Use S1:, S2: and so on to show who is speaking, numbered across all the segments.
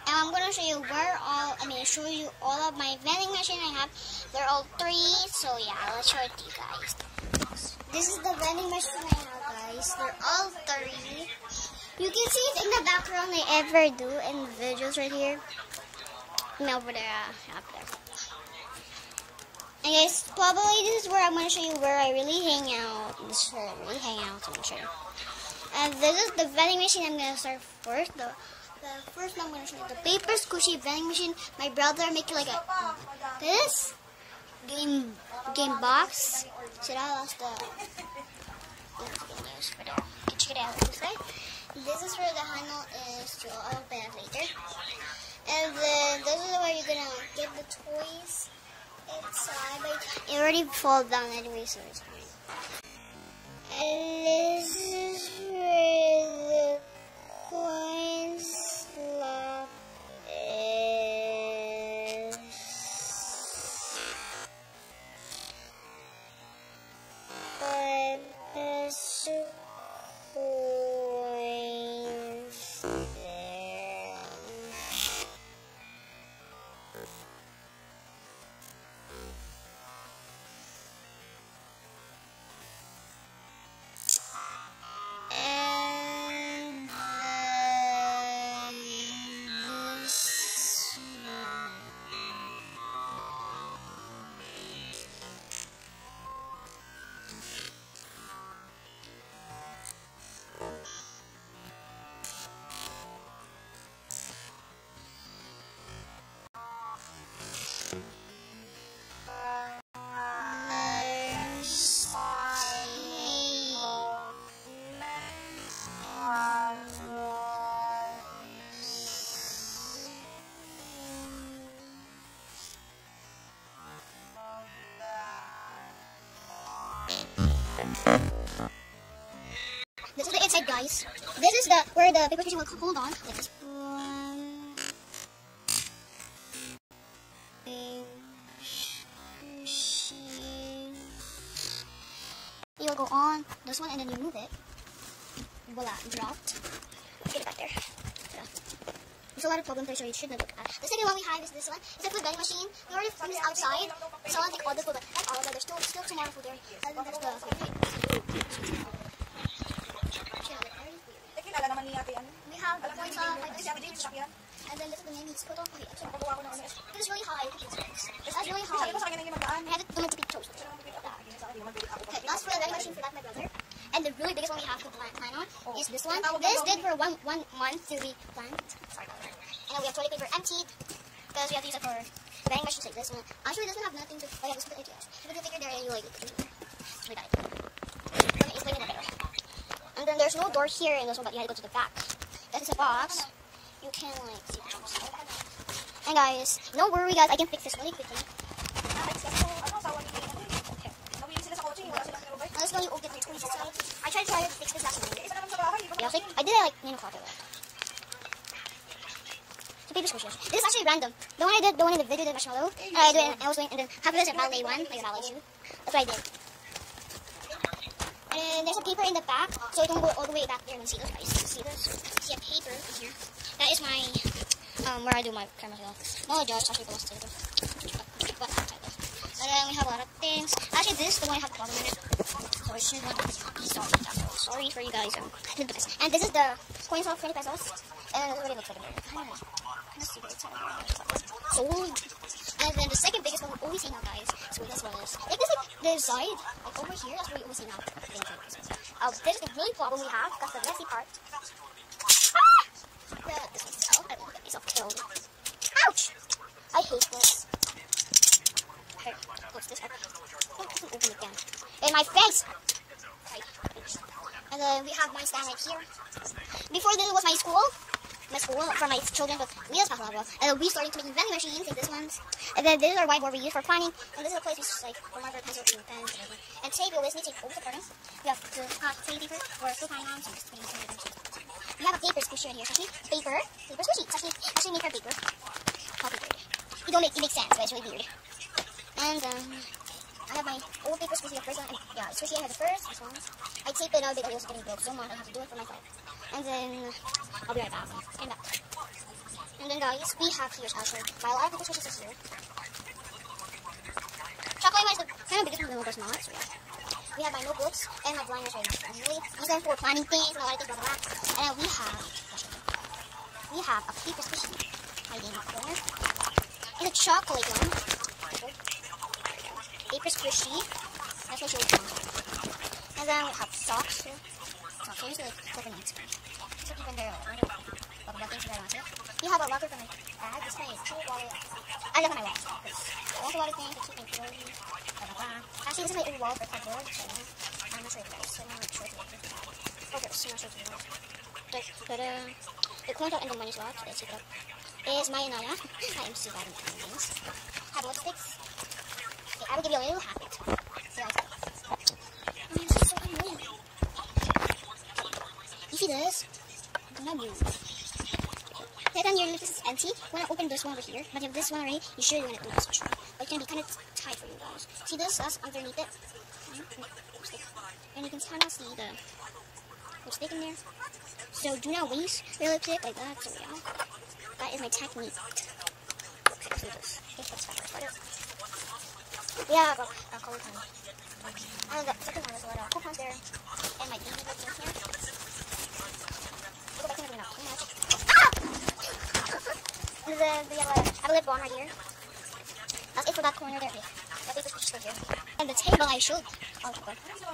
S1: And I'm gonna show you show you all of my vending machine I have. They're all 3, so yeah, let's show it to you guys. This is the vending machine I have, guys. They're all 3. You can see it in the background I ever do in the videos right here. And over there, up there. And guys, probably this is where I'm gonna show you where I really hang out. This is where I really hang out, I'm sure. And this is the vending machine I'm gonna start first. The first one I'm gonna show you the paper squishy vending machine. My brother make like this game box. So that was the news for there. You can check it out this way. This is where the handle is to open it later. And then this is where you're gonna get the toys inside. But it already fall down anyway, so it's fine. And this is where the coin slot is. But there's coins there. This is the inside, guys. This is where the paper squishy will hold on. Like this. You'll go on this one and then you move it. Voila, dropped. Get it back there. Yeah. There's a lot of problems there, so you shouldn't look at. The second one we have is this one. It's a food vending machine. We already from this outside. So I take all the food, but not all of it. There's still some more food there. And then there's the food. We have the points of like this, and then this is the menus. This is really high. That's really high. I had to make it toast. Okay, that's for the vending machine for that, my brother. And the really biggest one we have to plan on is this one. This did for one month to be planned. Sorry about that. And then we have toilet paper emptied because we have to use it for vending machines like this one. Actually, it doesn't have nothing to. I have to put it. You put the figure there and you like. It's really bad. Let me explain it better. And then there's no door here in this one, but you have to go to the back. This is a box. You can like see the jumps. And guys, no worry guys, I can fix this really quickly. Let's go you get the toys inside. I tried to fix this last night. Yeah, I did it like 9 o'clock. So paper squishy. This is actually random. The one I did, the one in the video, the marshmallow. I do it, and I was doing, and then half of this is a ballet one, like a ballet shoe. That's what I did. And there's a paper in the back, so it won't go all the way back there. And see this, guys. See this? See a paper in here. That is my where I do my camera stuff. No, Josh actually belongs to it. And then we have a lot of things. Actually, this is the one I have the problem in it. So I should sorry for you guys. And this is the coins of 20 pesos. And this is what it looks like. Kind of stupid. Sold. And then the second biggest one we always see now, guys, is where this one is. Like this, like the side, like over here, that's where we always see now. This is the really problem we have, because the messy part. This one's out. I won't get myself killed. Ouch! I hate this. Okay, what's this? Oh, it doesn't open again. In my face! And then we have my stand right here. Before this was my school for my children, but we just passed level. And then we started making vending machines like this ones. And then this is our whiteboard we use for planning. And this is a place we just like for marker, pencil, and pens. And today we always need to take over the curtains. We have to have tray paper or still planning on. So just putting we have a paper squishy in here. So paper squishy. It's actually made for paper. How weird. It makes sense, but it's really weird. And I have my old paper squishy, the first one. And yeah, squishy I have the first. This one. I tape it out because it was getting broke so much. I have to do it for myself. And then I'll be right back. And back. And then then guys, we have here actually my lot of people switches is here. Chocolate one is the kind of biggest one, but not. So yeah. We have my notebooks and my blinders right now. Usually, I'm just going for planning things and a lot of things, blah blah blah. And then we have a paper squishy hiding in the corner. And a chocolate one. Paper squishy. That's what you'll And then we have socks here. Socks are usually like coconut. So even there, blah blah things that I want to. We have a locker for my bag. This one is cool wallet. I love my wallet. There's a lot of things to keep me cozy. Actually, this is my old wallet for cardboard. So I'm not sure if you guys. So I'm not sure if you guys. Okay, so I'm not sure if you guys. But the coin out in the money slot. Let's see what is my Naya. I am so bad at things. Have lipsticks. Okay, I will give you a little habit. So I this is so annoying. You see this? Do not move. Then your lip is empty. You want to open this one over here, but if this one already, you sure you want to do this for sure. But it can be kind of tight for you guys. See this? That's underneath it. And you can kind of see the lipstick in there. So do not waste your lipstick like that. So yeah, that is my technique. Okay, let's do this. We have a color pen. And the second one is a lot of coupons there. And my baby lip in here. Look, I can't even know too much. And then we have a lip balm right here. That's it for that corner there. That paper squishy still here. And the table I showed. Oh, God.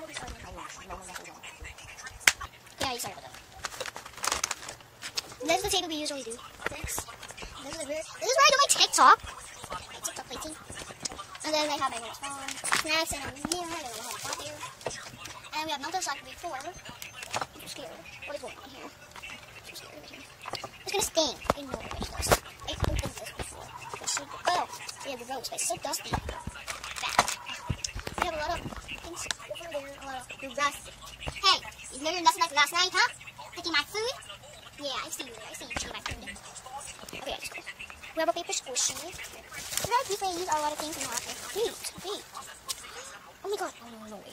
S1: Yeah, you started with it. This is the table we usually do. This is where I do my TikTok. My TikTok plating. And then I have my little phone, snacks, and a mirror, and a little pot here. And we have nothing like before. I'm so scared. What is going on here? I'm so scared right here. It's gonna stain. I know it already does. I opened this before. Oh, we have the rose, but it's so dusty. Bad. We have a lot of things over there. A lot of the rust. Hey, you learned your lesson like last night, huh? Taking my food? Yeah, I see you. I see you taking my food. Okay, that's cool. We have a paper squishy. Right, we can use a lot of things in the market. Wait. Oh my God. Oh, no way.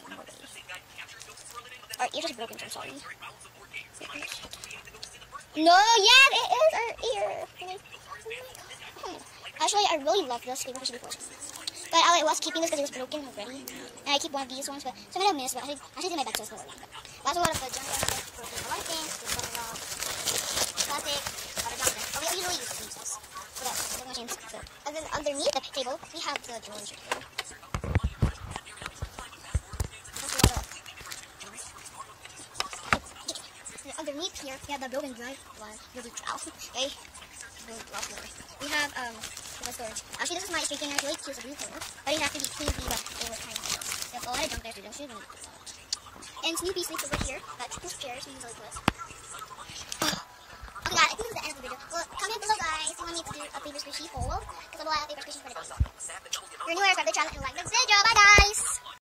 S1: Our ear is broken, so I'm sorry. No, yeah, it is our ear. Oh my God. Actually, I really love this paper squishy before. But I was keeping this because it was broken already. And I keep one of these ones, but some of them miss, but I actually did my best to score one. That's a lot of the junk. A lot of things. Plastic. A lot of junk. Oh, we usually use these. And then underneath the table, we have the drawers right here. And underneath here, we have the broken dry one. Okay? We have the storage. Actually, this is my shaking. I really cute blue color, but it has to be clean because it was kind of gross. There's a lot of junk there, so don't shoot me. And Snoopy sleeps over here. That's two chairs. We usually put. Okay, guys, I think this is the end of the video. Well, comment below, guys, if you want me to do a paper squishy Hollo, because I will have paper squishy for the day. If you're new, subscribe to the channel and like the video. Bye, guys!